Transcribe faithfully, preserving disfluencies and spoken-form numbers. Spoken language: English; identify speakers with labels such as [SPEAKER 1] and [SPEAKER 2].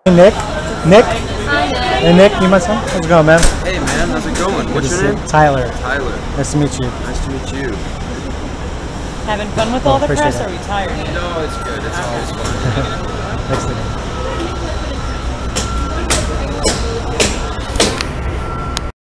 [SPEAKER 1] Nick? Nick?
[SPEAKER 2] Hi, Nick.
[SPEAKER 1] Hey, Nick, you my son? How's it going, man?
[SPEAKER 3] Hey, man, how's it going? What's your name?
[SPEAKER 1] Tyler.
[SPEAKER 3] Tyler.
[SPEAKER 1] Nice to meet you.
[SPEAKER 3] Nice to meet you.
[SPEAKER 4] Having fun with
[SPEAKER 1] Oh,
[SPEAKER 4] all the
[SPEAKER 1] appreciate
[SPEAKER 4] press,
[SPEAKER 1] it.
[SPEAKER 4] or are you tired?
[SPEAKER 3] No, it's good. It's always fun.
[SPEAKER 1] Thanks, Nick.